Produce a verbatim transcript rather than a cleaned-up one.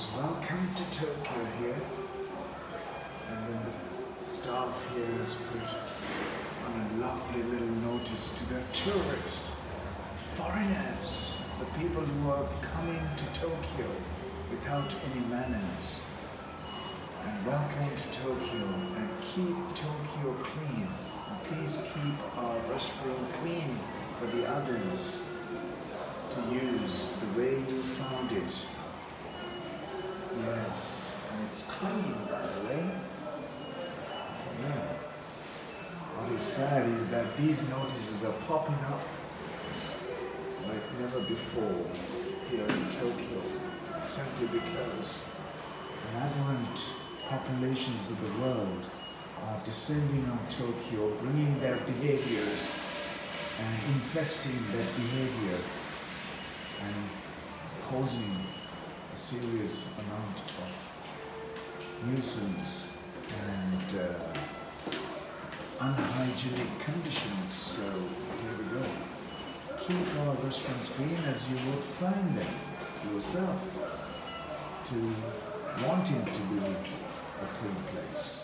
says, "Welcome to Tokyo" here. And then the staff here has put on a lovely little notice to the tourists, foreigners, the people who have come into Tokyo without any manners. And welcome to Tokyo, and keep Tokyo clean. And please keep our restroom clean for the others to use the way you found it. Yes, and it's clean, by the way. Yeah. What is sad is that these notices are popping up like never before here in Tokyo, simply because an aberrant populations of the world are descending on Tokyo, bringing their behaviors and infesting that behavior and causing a serious amount of nuisance and uh, unhygienic conditions. So here we go. Keep our restaurants clean as you would find them yourself, to wanting to be a clean place.